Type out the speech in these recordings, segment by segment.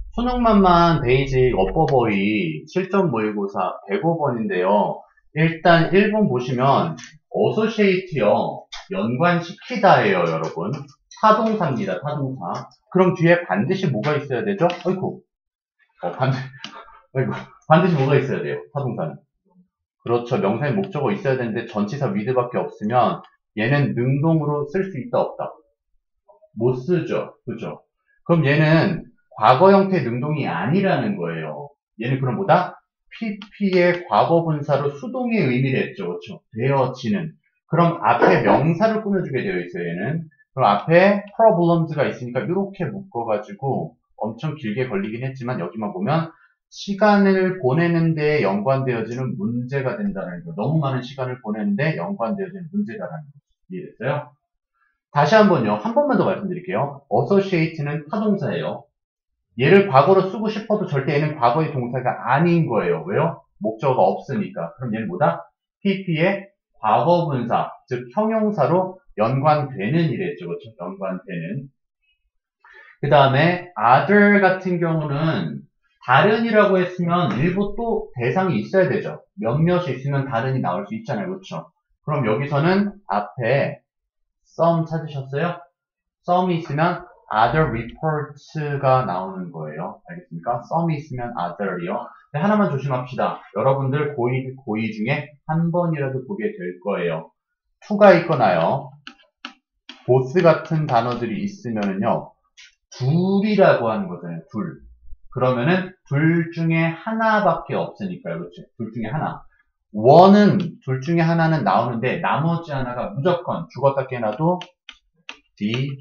수능만만 베이직 어버버이 실전 모의고사 105번인데요. 일단 1번 보시면 어소시에이트요. 연관시키다예요, 여러분. 타동사입니다, 타동사. 그럼 뒤에 반드시 뭐가 있어야 되죠? 아이고, 아이고, 반드시 뭐가 있어야 돼요, 타동사는. 그렇죠. 명사의 목적어 있어야 되는데 전치사 with밖에 없으면 얘는 능동으로 쓸 수 있다, 없다? 못 쓰죠. 그죠? 그럼 얘는 과거 형태 능동이 아니라는 거예요. 얘는 그럼 뭐다? PP의 과거 분사로 수동의 의미를 했죠. 그렇죠? 되어지는. 그럼 앞에 명사를 꾸며주게 되어 있어요. 얘는. 그럼 앞에 problems가 있으니까 이렇게 묶어가지고 엄청 길게 걸리긴 했지만 여기만 보면 시간을 보내는 데 연관되어지는 문제가 된다는 거. 너무 많은 시간을 보내는데 연관되어지는 문제다라는 거. 이해됐어요? 다시 한번요. 한 번만 더 말씀드릴게요. associate는 타동사예요. 얘를 과거로 쓰고 싶어도 절대 얘는 과거의 동사가 아닌 거예요. 왜요? 목적어가 없으니까. 그럼 얘는 뭐다? PP의 과거분사, 즉 형용사로 연관되는 이랬죠. 그렇죠? 연관되는. 그 다음에 other 같은 경우는 다른이라고 했으면 일부 또 대상이 있어야 되죠. 몇몇이 있으면 다른이 나올 수 있잖아요. 그렇죠? 그럼 여기서는 앞에 some 찾으셨어요? some이 있으면 other reports가 나오는 거예요. 알겠습니까? some이 있으면 other이요. 하나만 조심합시다. 여러분들 고의 중에 한 번이라도 보게 될 거예요. to가 있거나요. both 같은 단어들이 있으면은요. 둘이라고 하는 거잖아요. 둘. 그러면은 둘 중에 하나밖에 없으니까요. 그렇죠? 둘 중에 하나. one은 둘 중에 하나는 나오는데 나머지 하나가 무조건 죽었다 깨나도 the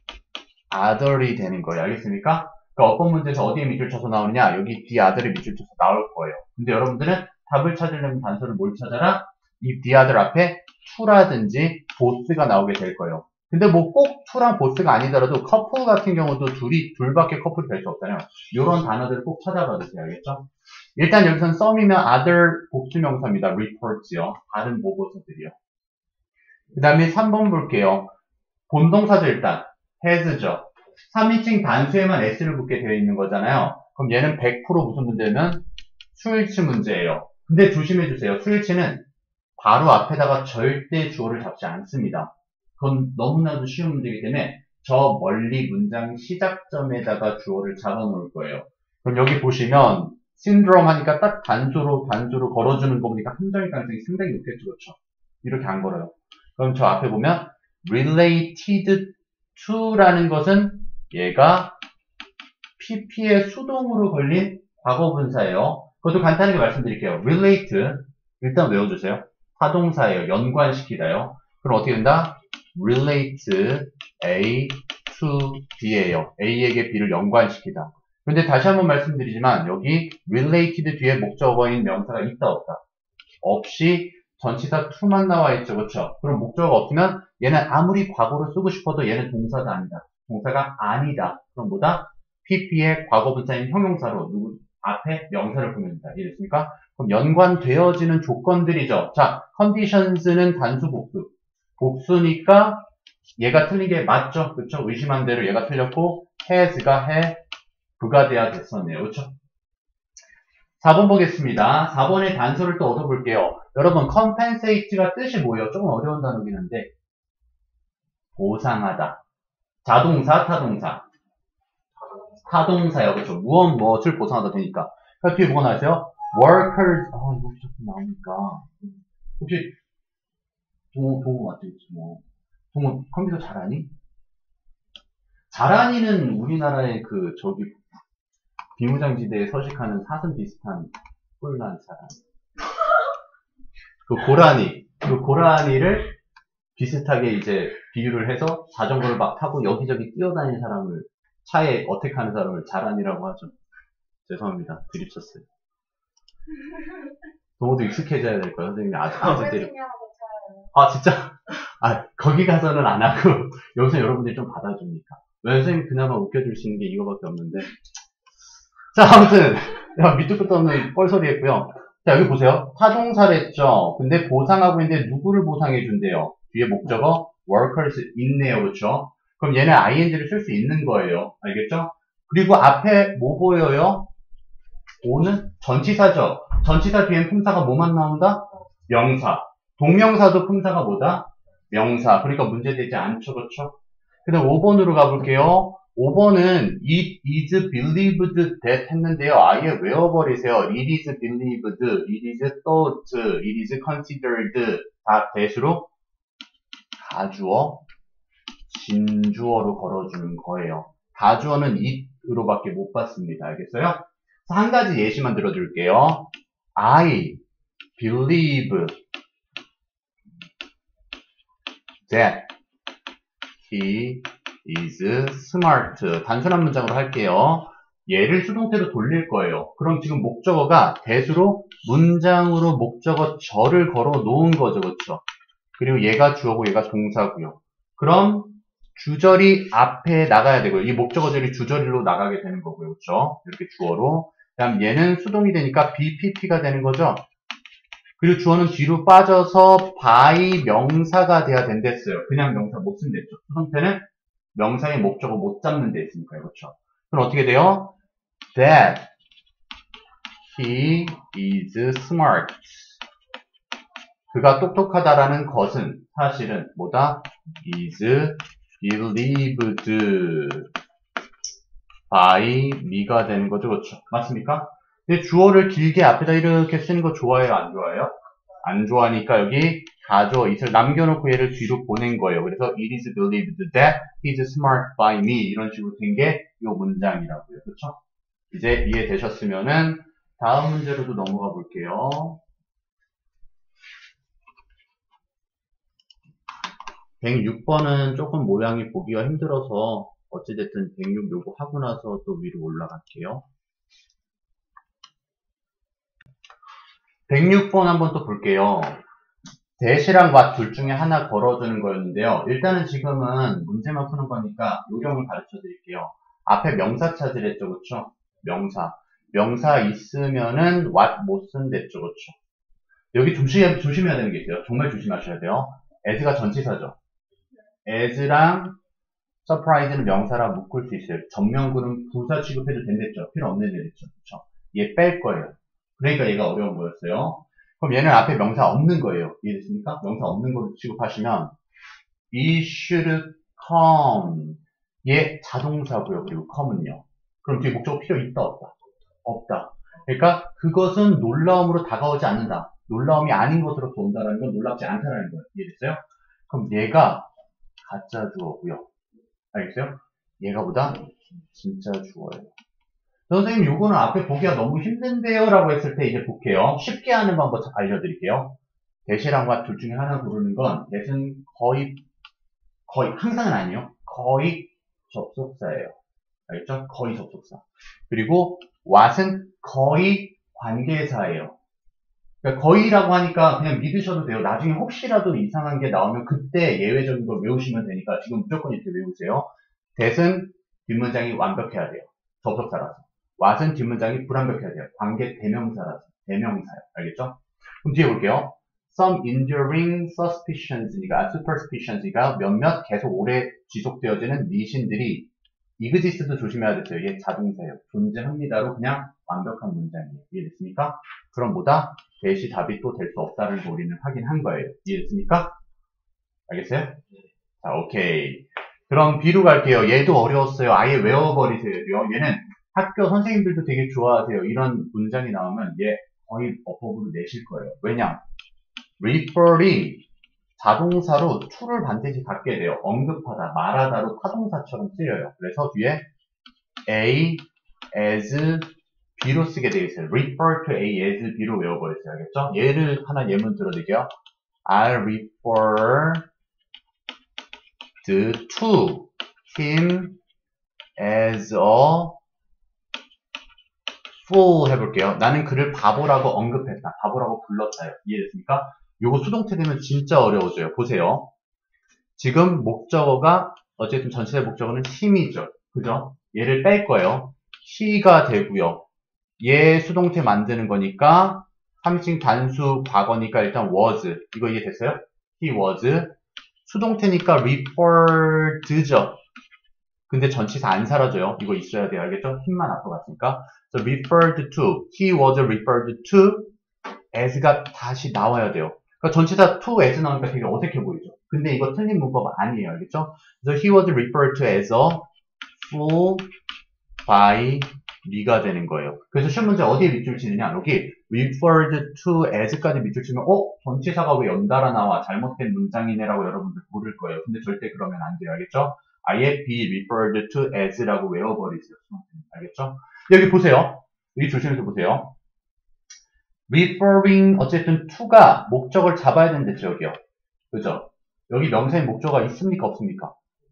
other이 되는 거예요. 알겠습니까? 그러니까 어떤 문제에서 어디에 밑줄 쳐서 나오느냐? 여기 the other에 밑줄 쳐서 나올 거예요. 근데 여러분들은 답을 찾으려면 단서를 뭘 찾아라? 이 the other 앞에 to라든지 both가 나오게 될 거예요. 근데 뭐 꼭 to랑 both가 아니더라도 커플 같은 경우도 둘밖에 커플이 될 수 없잖아요. 이런 단어들을 꼭 찾아봐 주세요. 알겠죠? 일단 여기서는 some이면 other 복수명사입니다. reports요. 다른 보고서들이요. 그 다음에 3번 볼게요. 본동사죠, 일단. has죠. 3인칭 단수에만 s를 붙게 되어 있는 거잖아요. 그럼 얘는 100% 무슨 문제면 수일치 문제예요. 근데 조심해주세요. 수일치는 바로 앞에다가 절대 주어를 잡지 않습니다. 그건 너무나도 쉬운 문제이기 때문에 저 멀리 문장 시작점에다가 주어를 잡아 놓을 거예요. 그럼 여기 보시면 신드롬 하니까 딱 단조로 걸어주는 거 보니까 함정일 가능성이 상당히 높겠죠. 그렇죠? 이렇게 안 걸어요. 그럼 저 앞에 보면 related to라는 것은 얘가 PP의 수동으로 걸린 과거분사예요. 그것도 간단하게 말씀드릴게요. relate 일단 외워주세요. 타동사예요. 연관시키다요. 그럼 어떻게 된다? relate A to B예요. A에게 B를 연관시키다. 근데 다시 한번 말씀드리지만 여기 related 뒤에 목적어인 명사가 있다 없다? 없이 전치사 to만 나와 있죠. 그렇죠? 그럼 목적어가 없으면 얘는 아무리 과거로 쓰고 싶어도 얘는 동사가 아니다. 동사가 아니다. 그럼 뭐다? PP의 과거분사인 형용사로 누구 앞에 명사를 꾸며준다. 이해됐습니까? 그럼 연관되어지는 조건들이죠. 자, conditions는 단수 복수. 복수니까 얘가 틀린 게 맞죠? 그렇죠? 의심한 대로 얘가 틀렸고 has가 해, 그가 돼야 됐었네요. 그렇죠? 4번 보겠습니다. 4번의 단서를 또 얻어볼게요. 여러분, compensate가 뜻이 뭐예요? 조금 어려운 단어긴 한데 보상하다. 자동사, 타동사. 타동사요. 그렇죠? 무엇을 보상하다 되니까. 그 뒤에 뭐가 나왔어요? workers. 이거 자꾸 나오니까. 혹시 동호 맞죠? 뭐. 동호 컴퓨터 잘하니? 잘하니는 우리나라의 비무장지대에 서식하는 사슴 비슷한 뿔난 사람. 그 고라니를 비슷하게 이제 비유를 해서 자전거를 막 타고 여기저기 뛰어다니는 사람을, 차에 어택하는 사람을 자란이라고 하죠. 죄송합니다. 드립쳤어요. 동호도 익숙해져야 될 거예요. 선생님이 아주 때려. 진짜? 거기 가서는 안 하고, 여기서 여러분들이 좀 받아주니까. 왜 선생님 그나마 웃겨줄 수 있는 게 이거밖에 없는데. 자, 아무튼, 밑도 끝도 없는 뻘소리 했고요. 자, 여기 보세요. 타동사를 했죠. 근데 보상하고 있는데 누구를 보상해 준대요? 뒤에 목적어 workers 있네요. 그렇죠? 그럼 얘는 ing를 쓸 수 있는 거예요. 알겠죠? 그리고 앞에 뭐 보여요? 오는 전치사죠. 전치사 뒤엔 품사가 뭐만 나온다? 명사. 동명사도 품사가 뭐다? 명사. 그러니까 문제되지 않죠. 그렇죠? 그 다음 5번으로 가볼게요. 5번은 it is believed that 했는데요. 아예 외워버리세요. it is believed, it is thought, it is considered 다 대수로 가주어, 진주어로 걸어주는 거예요. 가주어는 it으로밖에 못 봤습니다. 알겠어요? 한 가지 예시만 들어줄게요. I believe that he is smart. 단순한 문장으로 할게요. 얘를 수동태로 돌릴 거예요. 그럼 지금 목적어가 대수로 문장으로 목적어 절을 걸어 놓은 거죠. 그렇죠? 그리고 얘가 주어고 얘가 동사고요. 그럼 주절이 앞에 나가야 되고요. 이 목적어절이 주절로 나가게 되는 거고요. 그렇죠? 이렇게 주어로. 그다음 얘는 수동이 되니까 BPP가 되는 거죠. 그리고 주어는 뒤로 빠져서 by 명사가 돼야 된댔어요. 그냥 명사 못 쓴댔죠. 수동태는 명사의 목적어 못 잡는 데 있으니까요. 그렇죠? 그럼 어떻게 돼요? That he is smart. 그가 똑똑하다라는 것은 사실은 뭐다? is believed by me가 되는 거죠. 그렇죠? 맞습니까? 근데 주어를 길게 앞에다 이렇게 쓰는 거 좋아해요? 안 좋아해요? 안 좋아하니까 여기 가주어 it을 남겨놓고 얘를 뒤로 보낸 거예요. 그래서 it is believed that he is smart by me 이런 식으로 된 게 이 문장이라고요. 그렇죠? 이제 이해되셨으면은 다음 문제로도 넘어가 볼게요. 106번은 조금 모양이 보기가 힘들어서 어찌됐든 106 요거 하고 나서 또 위로 올라갈게요. 106번 한번 또 볼게요. that이랑 what 둘 중에 하나 걸어주는 거였는데요. 일단은 지금은 문제만 푸는 거니까 요령을 가르쳐 드릴게요. 앞에 명사 찾으랬죠. 그쵸? 명사. 명사 있으면은 what 못 쓴댔죠. 그쵸? 여기 조심해야 되는 게 있어요. 정말 조심하셔야 돼요. as가 전치사죠. as랑 surprise는 명사라 묶을 수 있어요. 전명구는 부사 취급해도 된댔죠. 필요 없는 애랬죠. 그쵸? 얘 뺄 거예요. 그러니까 얘가 어려운 거였어요. 그럼 얘는 앞에 명사 없는 거예요. 이해됐습니까? 명사 없는 거로 취급하시면 it should come. 얘 자동사고요. 그리고 come은요. 그럼 뒤에 목적어 필요 있다 없다? 없다. 그러니까 그것은 놀라움으로 다가오지 않는다. 놀라움이 아닌 것으로 온다는 건 놀랍지 않다라는 거예요. 이해됐어요? 그럼 얘가 가짜 주어고요. 알겠어요? 얘가 보다 진짜 주어예요. 선생님 요거는 앞에 보기가 너무 힘든데요 라고 했을 때 이제 볼게요. 쉽게 하는 방법 알려드릴게요. that이랑 what 둘 중에 하나 고르는 건 that은 거의 항상은 아니에요. 거의 접속사예요. 알겠죠? 거의 접속사. 그리고 what은 거의 관계사예요. 그러니까 거의라고 하니까 그냥 믿으셔도 돼요. 나중에 혹시라도 이상한 게 나오면 그때 예외적인 걸 외우시면 되니까 지금 무조건 이렇게 외우세요. that은 뒷문장이 완벽해야 돼요. 접속사라서. what은 뒷문장이 불완벽해야 돼요. 관계 대명사라서. 대명사예요. 알겠죠? 그럼 뒤에 볼게요. Some enduring suspicions니까 superstitions니까 몇몇 계속 오래 지속되어지는 미신들이 exist도 조심해야 됐어요. 얘 자동사예요. 존재합니다로 그냥 완벽한 문장이에요. 이해됐습니까? 그럼 뭐다? that이 답이 또 될 수 없다를 우리는 확인한 거예요. 이해됐습니까? 알겠어요? 자, 오케이. 그럼 B로 갈게요. 얘도 어려웠어요. 아예 외워버리세요. 얘는 학교 선생님들도 되게 좋아하세요. 이런 문장이 나오면 얘 거의 어법으로 내실 거예요. 왜냐? refer이 자동사로 to를 반드시 갖게 돼요. 언급하다, 말하다로 타동사처럼 쓰여요. 그래서 뒤에 A, as, B로 쓰게 되어 있어요. refer to A, as, B로 외워버렸어요. 알겠죠? 얘를 하나 예문 들어드릴게요. I'll refer to him as a fool 해볼게요. 나는 그를 바보라고 언급했다. 바보라고 불렀다요. 이해됐습니까? 요거 수동태 되면 진짜 어려워져요. 보세요. 지금 목적어가 어쨌든 전체의 목적어는 him이죠. 그죠? 얘를 뺄 거예요. he가 되고요. 얘 수동태 만드는 거니까 3인칭 단수 과거니까 일단 was. 이거 이해됐어요? he was. 수동태니까 referred죠. 근데 전치사 안 사라져요. 이거 있어야 돼요. 알겠죠? 힘만 앞으로 갔으니까. So referred to, he was referred to as가 다시 나와야 돼요. 그러니까 전치사 to as 나오니까 되게 어색해 보이죠. 근데 이거 틀린 문법 아니에요. 알겠죠? 그래서 he was referred to as a fool by me가 되는 거예요. 그래서 시험 문제 어디에 밑줄 치느냐? 여기 referred to as까지 밑줄 치면 전치사가 왜 연달아 나와? 잘못된 문장이네라고 여러분들 모를 거예요. 근데 절대 그러면 안 돼요. 알겠죠? 아예 be referred to as라고 외워버리세요. 알겠죠? 여기 보세요. 여기 조심해서 보세요. referring 어쨌든 to가 목적을 잡아야 된댔죠. 여기요. 그죠? 여기 명사의 목적어가 있습니까? 없습니까?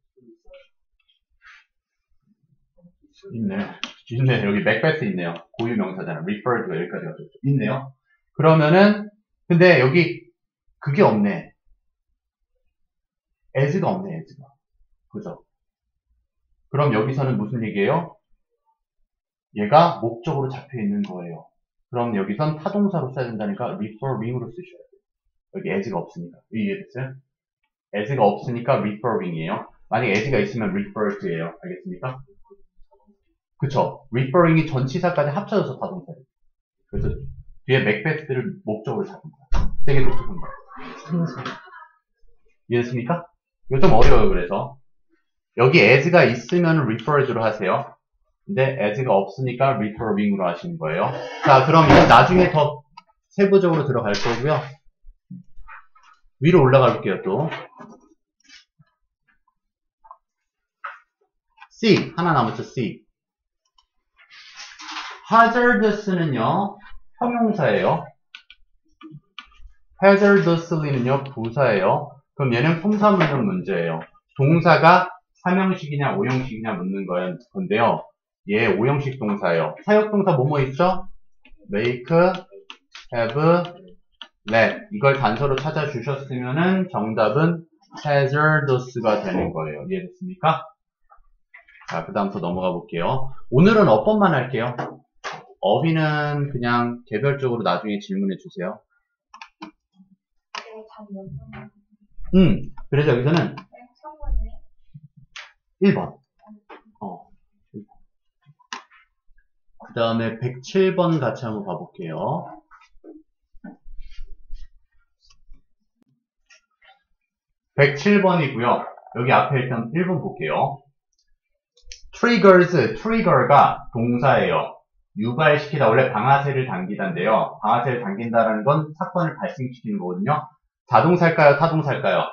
있네. 여기 맥베스 있네요. 고유 명사잖아. referred가 여기까지 가죠. 있네요. 그러면은 근데 여기 그게 없네. as가 없네. as가. 그죠? 그럼 여기서는 무슨 얘기예요? 얘가 목적으로 잡혀 있는 거예요. 그럼 여기선 타동사로 써야 된다니까 referring으로 쓰셔야 돼요. 여기 as가 없으니까. 이해됐어요? as가 없으니까 referring이에요. 만약에 as가 있으면 referred예요. 알겠습니까? 그쵸? referring이 전치사까지 합쳐져서 타동사예요. 그래서 뒤에 맥베스를 목적으로 잡은 거야. 세게 독특한 거야. 이해됐습니까? 이거 좀 어려워요. 그래서 여기 as가 있으면 referred로 하세요. 근데 as가 없으니까 referring으로 하시는 거예요. 자, 그럼 이건 나중에 더 세부적으로 들어갈 거고요. 위로 올라가 볼게요. 또 C 하나 남았죠. C hazardous는요 형용사예요. hazardously는요 부사예요. 그럼 얘는 품사문적 문제예요. 동사가 3형식이냐 5형식이냐 묻는 건데요. 얘 5형식 동사예요. 사역동사 뭐뭐 있죠? make, have, let 이걸 단서로 찾아주셨으면은 정답은 hazardous가 되는 거예요. 이해됐습니까? 자, 그 다음부터 넘어가 볼게요. 오늘은 어법만 할게요. 어휘는 그냥 개별적으로 나중에 질문해 주세요. 그래서 여기서는 1번. 그 다음에 107번 같이 한번 봐볼게요. 107번이고요. 여기 앞에 일단 1번 볼게요. trigger가 동사예요. 유발시키다, 원래 방아쇠를 당기다인데요. 방아쇠를 당긴다라는 건 사건을 발생시키는 거거든요. 자동사일까요? 타동사일까요?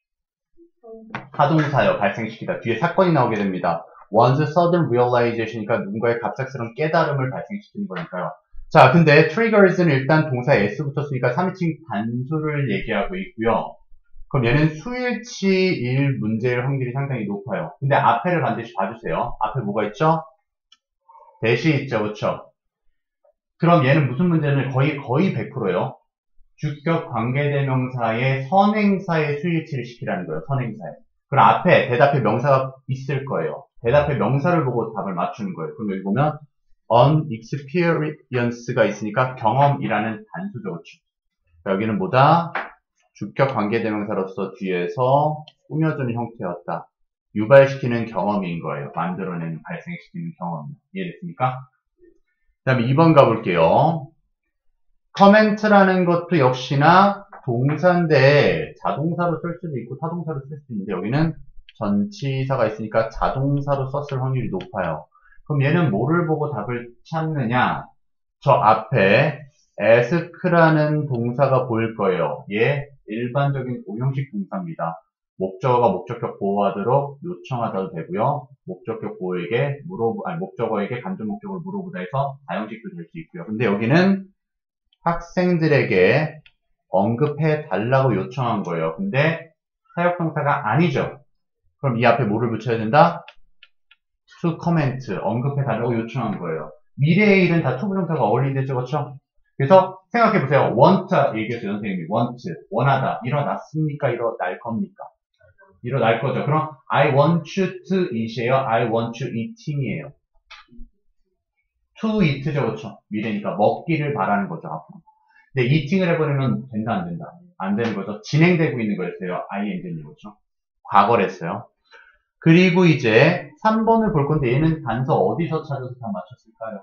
타동사요. 발생시키다. 뒤에 사건이 나오게 됩니다. One's sudden realization이니까 누군가의 갑작스러운 깨달음을 발생시키는 거니까요. 자, 근데 triggers는 일단 동사 s부터 쓰니까 3인칭 단수를 얘기하고 있고요. 그럼 얘는 수일치일 문제일 확률이 상당히 높아요. 근데 앞에를 반드시 봐주세요. 앞에 뭐가 있죠? 대시 있죠, 그쵸? 그럼 얘는 무슨 문제는 거의 100%예요. 주격 관계대명사의 선행사의 수일치를 시키라는 거예요. 선행사에. 그럼 앞에 대답에 명사가 있을 거예요. 대답에 명사를 보고 답을 맞추는 거예요. 그럼 여기 보면 unexperience가 있으니까 경험이라는 단수죠, 그쵸? 여기는 뭐다? 주격 관계대명사로서 뒤에서 꾸며주는 형태였다. 유발시키는 경험인 거예요. 만들어내는, 발생시키는 경험. 이해됐습니까? 그 다음에 2번 가볼게요. 커멘트라는 것도 역시나 동사인데 자동사로 쓸 수도 있고 타동사로 쓸 수도 있는데 여기는 전치사가 있으니까 자동사로 썼을 확률이 높아요. 그럼 얘는 뭐를 보고 답을 찾느냐? 저 앞에 ask라는 동사가 보일 거예요. 얘 일반적인 5형식 동사입니다. 목적어가 목적격 보호하도록 요청하셔도 되고요. 목적격 보호에게 목적어에게 간접 목적을 물어보다 해서 4형식도 될 수 있고요. 근데 여기는 학생들에게 언급해 달라고 요청한 거예요. 근데 사역동사가 아니죠. 그럼 이 앞에 뭐를 붙여야 된다? to comment, 언급해 달라고 요청한 거예요. 미래의 일은 다 to 부정사가 어울린댔죠, 그렇죠? 그래서 생각해보세요. want 얘기했어요, 선생님이. want, 원하다. 일어났습니까? 일어날 겁니까? 일어날 거죠. 그럼 I want you to eat이에요? I want you eating이에요? to eat죠, 그렇죠? 미래니까 먹기를 바라는 거죠, 앞으로. 근데 eating을 해버리면 된다, 안 된다? 안 되는 거죠. 진행되고 있는 거였어요. ing는 거죠. 과거랬어요. 그리고 이제 3번을 볼 건데 얘는 단서 어디서 찾아서 다 맞췄을까요?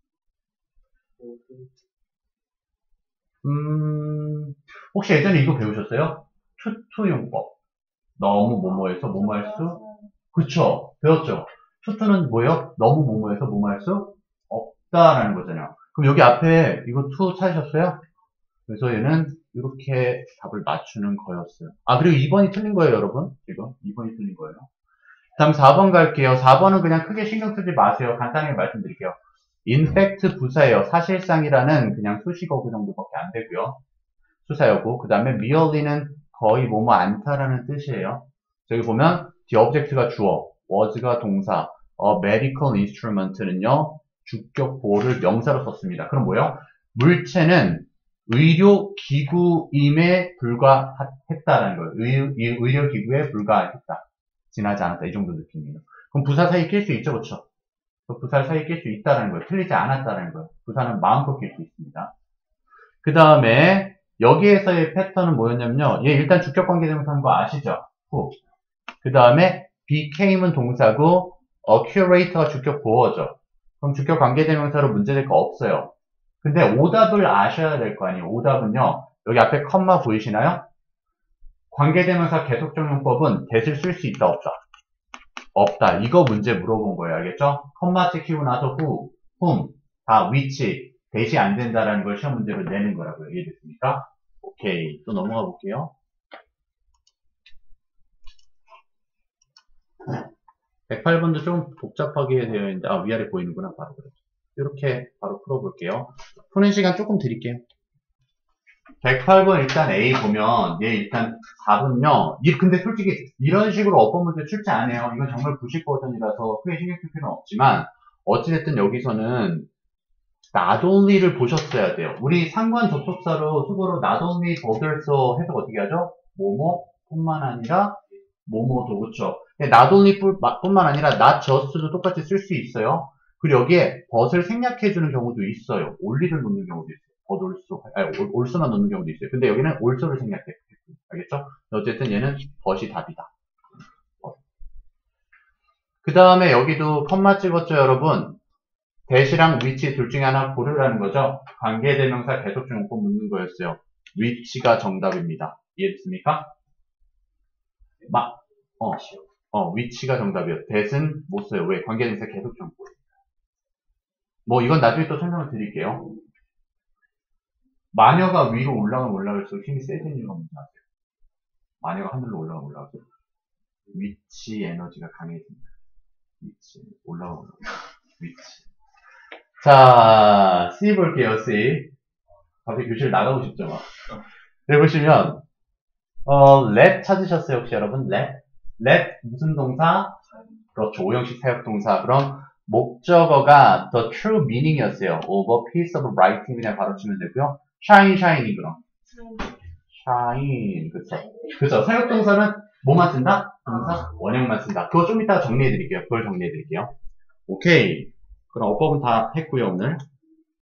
혹시 예전에 이거 배우셨어요? 투투용법. 너무 뭐뭐해서 뭐뭐할 수? 그쵸. 배웠죠. 투투는 뭐예요? 너무 뭐뭐해서 뭐뭐할 수 없다라는 거잖아요. 그럼 여기 앞에 이거 투 찾으셨어요? 그래서 얘는 이렇게 답을 맞추는 거였어요. 아, 그리고 2번이 틀린 거예요, 여러분. 지금 2번이 틀린 거예요. 다음 4번 갈게요. 4번은 그냥 크게 신경 쓰지 마세요. 간단하게 말씀드릴게요. 인팩트 부사예요. 사실상이라는 그냥 수식어구 정도밖에 안 되고요. 수사였고, 그 다음에 merely는 거의 뭐뭐 않다라는 뜻이에요. 저기 보면 the object가 주어, was가 동사, medical instrument는요 주격 보호를 명사로 썼습니다. 그럼 뭐예요? 물체는 의료 기구임에 불과했다라는 거예요. 의료 기구에 불과했다. 지나지 않았다. 이 정도 느낌이에요. 그럼 부사 사이 낄 수 있죠, 그렇죠? 부사 사이 낄 수 있다라는 거예요. 틀리지 않았다라는 거예요. 부사는 마음껏 낄 수 있습니다. 그 다음에 여기에서의 패턴은 뭐였냐면요. 얘 일단 주격 관계대명사인 거 아시죠? 후. 그 다음에 became은 동사고 curator가 주격 보어죠. 그럼 주격 관계대명사로 문제될 거 없어요. 근데 오답을 아셔야 될 거 아니에요. 오답은요. 여기 앞에 컴마 보이시나요? 관계대명사 계속적용법은 that을 쓸 수 있다 없다? 없다. 이거 문제 물어본 거예요. 알겠죠? 컴마 찍히고 나서 who, whom, 다 which, that이 안 된다라는 걸 시험 문제로 내는 거라고요. 이해됐습니까? 오케이. 또 넘어가 볼게요. 108번도 좀 복잡하게 되어 있는데, 위아래 보이는구나. 바로 그렇죠. 이렇게 바로 풀어볼게요. 푸는 시간 조금 드릴게요. 108번 일단 A 보면, 얘 일단 답은요, 근데 솔직히 이런 식으로 어법 문제 출제 안 해요. 이건 정말 부식 버전이라서 크게 신경 쓸 필요는 없지만, 어찌됐든 여기서는 not only를 보셨어야 돼요. 우리 상관 접속사로 수고로 not only 더들서 해석 어떻게 하죠? 뭐뭐 뿐만 아니라 뭐뭐도 그렇죠. not only 뿐만 아니라 not just도 똑같이 쓸 수 있어요. 그리고 여기에 but을 생략해주는 경우도 있어요. only를 놓는 경우도 있어요. but also, 아니, also만 놓는 경우도 있어요. 근데 여기는 also를 생략해. 알겠죠? 어쨌든 얘는 but이 답이다. 그 다음에 여기도 컴마 찍었죠, 여러분? that이랑 which 둘 중에 하나 고르라는 거죠. 관계대명사 계속적용법 묻는 거였어요. which가 정답입니다. 이해됐습니까? which가 정답이에요. that은 못 써요. 왜? 관계대명사 계속적용법. 뭐 이건 나중에 또 설명을 드릴게요. 마녀가 위로 올라가면 올라갈수록 힘이 세지는 이유가 뭔지 아세요? 마녀가 하늘로 올라가면 올라갈수록 위치 에너지가 강해집니다. 위치 올라가면 위치. 자, C 볼게요. C. 갑자기 교실 나가고 싶죠, 막. 여기 보시면 let 찾으셨어요, 혹시 여러분? let 무슨 동사? 그렇죠, 오형식 사역동사. 그럼 목적어가 the true meaning이었어요. of a piece of writing 그냥 바로 치면 되고요. shine이 그럼. shine, 그쵸. 사역동사는 뭐만 쓴다? 동사? 원형만 쓴다. 그거 좀 이따가 정리해드릴게요. 그걸 정리해드릴게요. 오케이. 그럼 어법은 다 했고요, 오늘.